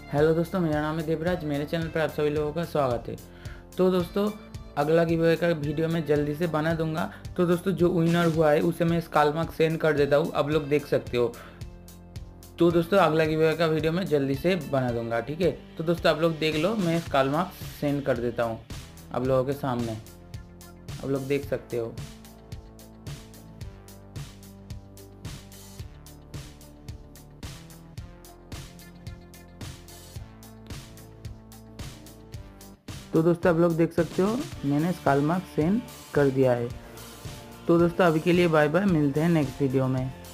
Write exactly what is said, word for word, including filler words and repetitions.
Hello दोस्तों, मेरा नाम है देवराज। मेरे चैनल पर आप सभी लोगों का स्वागत है। तो दोस्तों, अगला गिव का वीडियो मैं जल्दी से बना दूंगा। तो दोस्तों, जो विनर हुआ है उसे मैं स्काल मार्क सेंड कर देता हूँ, आप लोग देख सकते हो। तो दोस्तों, अगला गिव का वीडियो मैं जल्दी से बना दूंगा, ठीक है। तो दोस्तों, आप लोग देख लो, मैं स्काल मार्क सेंड कर देता हूँ आप लोगों के सामने, आप लोग देख सकते हो। तो दोस्तों, आप लोग देख सकते हो, मैंने स्काल मार्क सेंड कर दिया है। तो दोस्तों, अभी के लिए बाय बाय, मिलते हैं नेक्स्ट वीडियो में।